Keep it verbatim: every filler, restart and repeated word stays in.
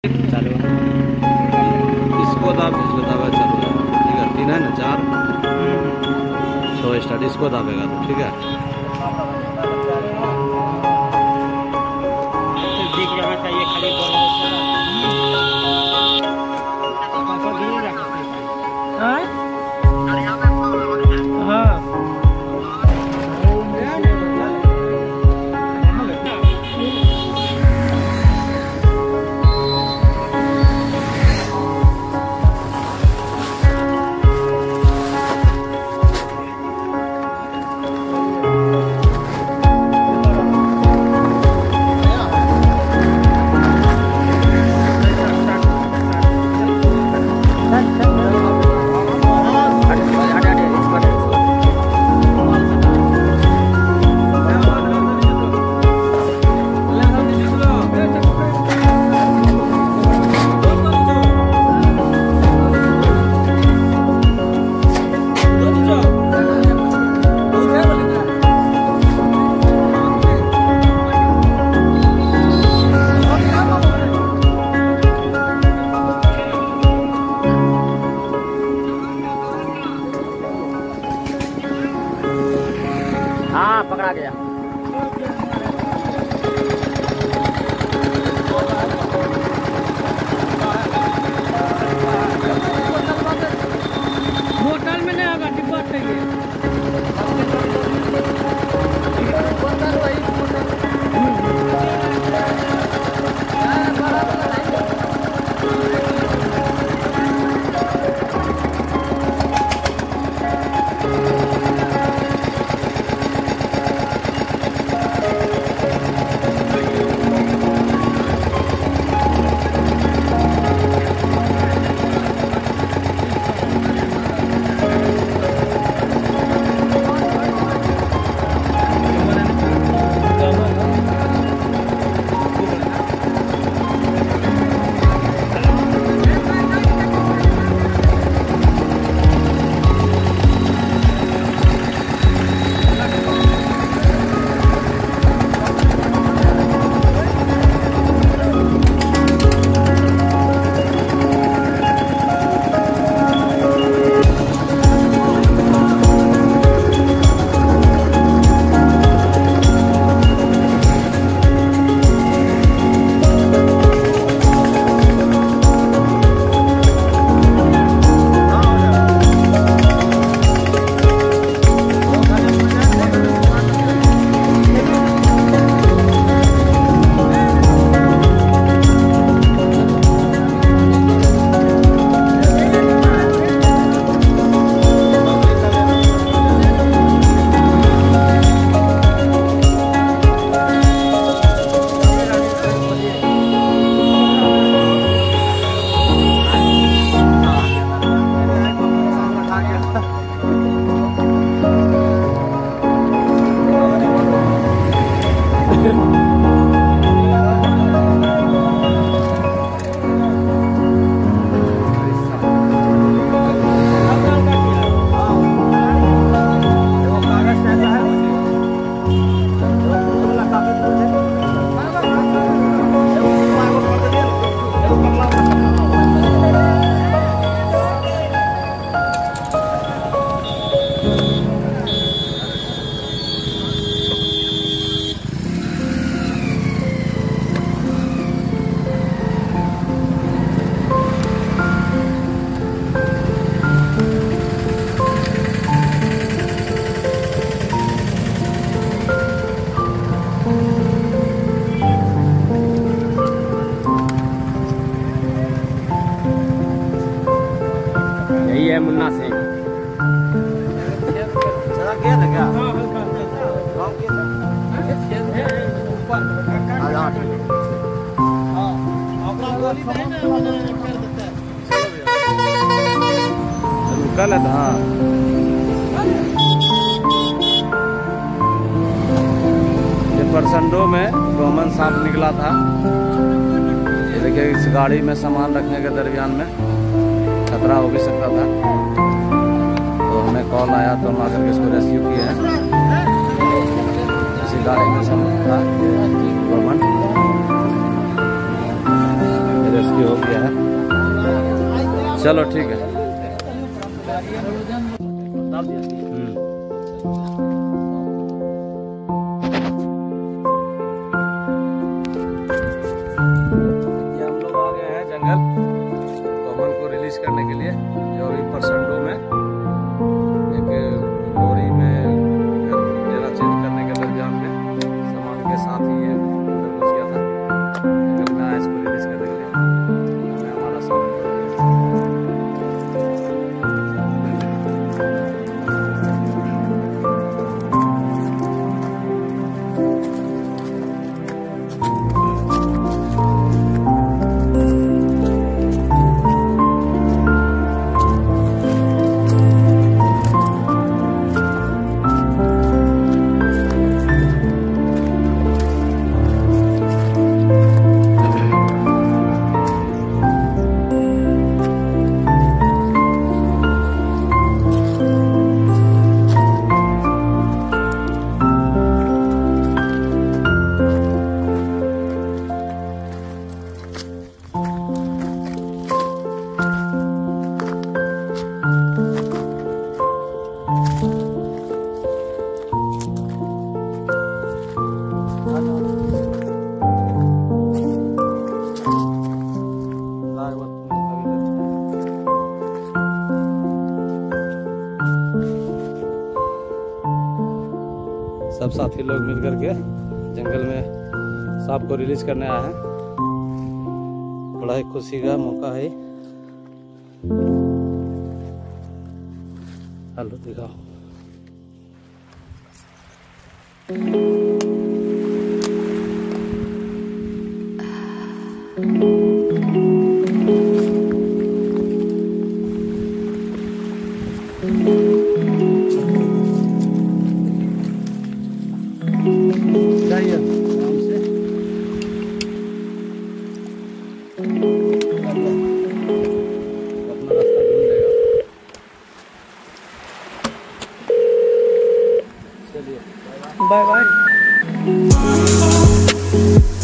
चालू है इसको दाब इसको दाबा चालू है। ठीक है, तीन है ना, चार छः स्टार्ट इसको दाबेगा तो ठीक है। दिख जाना चाहिए खाली हाँ हाँ हाँ पकड़ा गया। बोतल में नहीं होगा, डिब्बा चाहिए। यही है मुन्ना सिंह। कल है हाँ ये परसंडो में कॉमन सांप निकला था। ये देखिए इस गाड़ी में सामान रखने के दरमियान में खतरा हो भी सकता था, तो हमें कॉल आया तो हम आकर के इसको रेस्क्यू किए हैं। इसी गाड़ी में सामान था कॉमन। रेस्क्यू हो गया है। चलो ठीक है। हम्म। हम लोग आ गए हैं जंगल कॉमन को रिलीज करने के लिए, जो अभी परसंडो में एक लोरी में डेरा चेंज करने के दरमियान में सामान के साथ ही ये अंदर घुस गया था। जंगल में आया इसको रिलीज करने के लिए। हमें हमारा सामान सब साथी लोग मिलकर के जंगल में सांप को रिलीज करने आए हैं। बड़ा ही खुशी का मौका है। हेलो दिखाओ। जाइए आराम से। अपना रास्ता ढूंढ लेगा। चलिए बाय बाय।